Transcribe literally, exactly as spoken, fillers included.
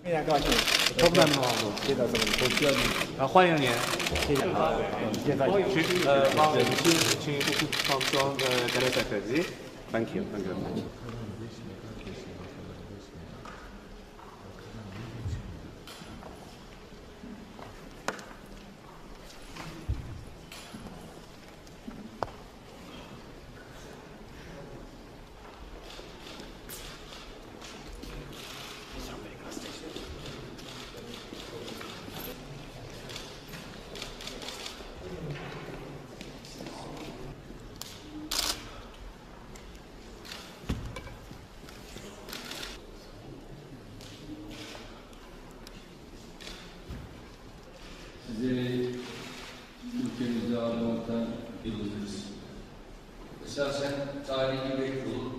非常高兴， çok memnun oldum. 接到这么多教育， Ha, 欢迎您。 谢谢啊，介绍。 Çünkü e, bazı için için hukuk kontrol devlet sekreteri. Thank you. Thank you very much. Sizleri ülkemizde ağırlamaktan yıldızız. Esasen tarihi bir kurul,